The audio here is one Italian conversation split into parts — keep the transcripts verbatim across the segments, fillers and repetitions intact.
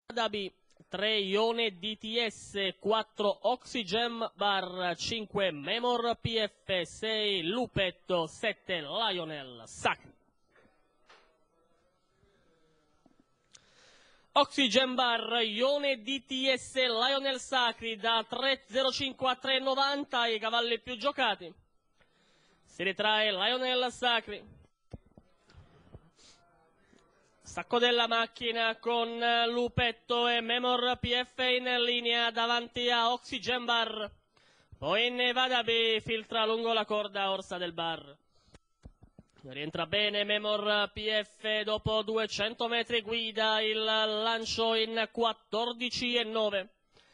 Dabi, tre Ione D T S, quattro Oxygen Bar, cinque Memor P F, sei Lupetto, sette Lionel Sacri. Oxygen Bar, Ione D T S, Lionel Sacri da tre zero cinque a tre novanta, i cavalli più giocati. Si ritrae Lionel Sacri. Stacco della macchina con Lupetto e Memor P F in linea davanti a Oxygen Bar. Poi Nevada B filtra lungo la corda Orsa del Bar. Rientra bene Memor P F dopo duecento metri guida il lancio in quattordici e nove.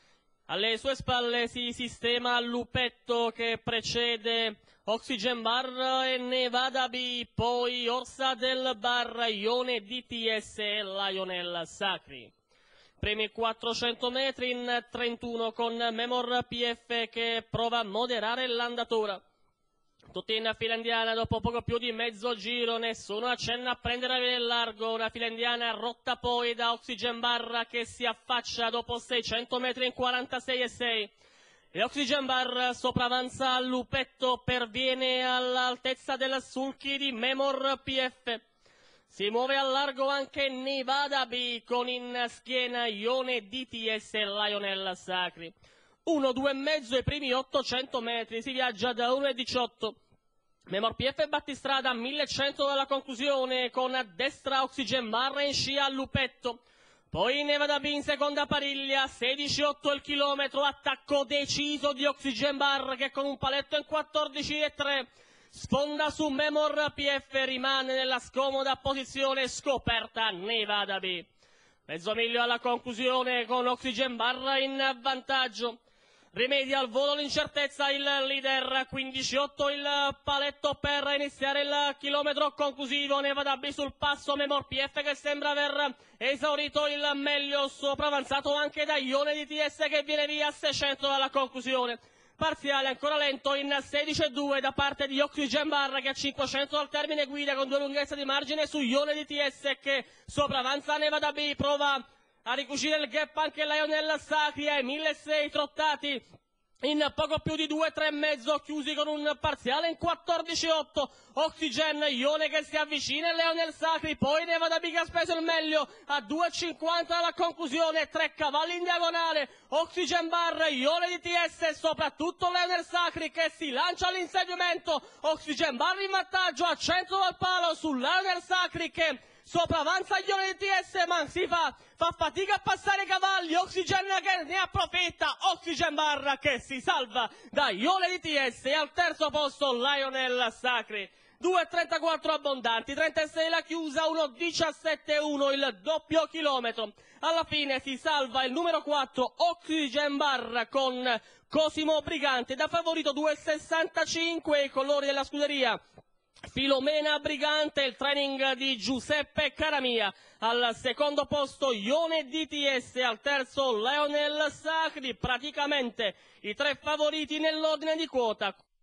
Alle sue spalle si sistema Lupetto che precede Oxygen Bar e Nevada B, poi Orsa del Bar, Ione D T S e Lionel Sacri. Primi quattrocento metri in trentuno con Memor P F che prova a moderare l'andatura. Tutti in fila indiana dopo poco più di mezzo giro, nessuno accenna a prendere il largo, una fila indiana rotta poi da Oxygen Bar che si affaccia dopo seicento metri in quarantasei e sei. E Oxygen Bar sopravanza Lupetto, perviene all'altezza del sulchi di Memor P F. Si muove al largo anche Nevada B con in schiena Ione D T S e Lionel Sacri. uno, due e mezzo i primi ottocento metri, si viaggia da uno e diciotto. Memor P F e battistrada a millecento dalla conclusione con a destra Oxygen Bar in scia Lupetto. Poi Nevada B in seconda pariglia, sedici otto il chilometro, attacco deciso di Oxygen Bar che con un paletto in quattordici e tre sfonda su Memor P F, rimane nella scomoda posizione scoperta Nevada B. Mezzo miglio alla conclusione con Oxygen Bar in vantaggio. Rimedia al volo l'incertezza il leader, quindici otto il paletto per iniziare il chilometro conclusivo. Nevada B sul passo, Memor P F che sembra aver esaurito il meglio, sopravanzato anche da Ione D T S che viene via a seicento dalla conclusione. Parziale ancora lento in sedici e due da parte di Oxygen Bar che a cinquecento dal termine guida con due lunghezze di margine su Ione D T S che sopravanza Nevada B, prova a ricucire il gap anche Lionel Sacri ai milleseicento trottati in poco più di due, tre e mezzo, chiusi con un parziale in quattordici otto. Oxygen, Ione che si avvicina e Lionel Sacri, poi Nevada B che ha speso il meglio a due e cinquanta alla conclusione, tre cavalli in diagonale, Oxygen Bar, Ione D T S e soprattutto Lionel Sacri che si lancia all'inseguimento. Oxygen Bar in vantaggio a cento dal palo su Lionel Sacri che sopravanza Ione D T S ma si fa, fa fatica a passare i cavalli. Oxygen che ne approfitta, Oxygen Bar che si salva da Ione D T S e al terzo posto Lionel Sacri. due e trentaquattro abbondanti, trentasei la chiusa, uno diciassette uno il doppio chilometro. Alla fine si salva il numero quattro Oxygen Bar con Cosimo Brigante da favorito due e sessantacinque i colori della scuderia Filomena Brigante, il training di Giuseppe Caramia. Al secondo posto Ione D T S, al terzo Lionel Sacri, praticamente i tre favoriti nell'ordine di quota.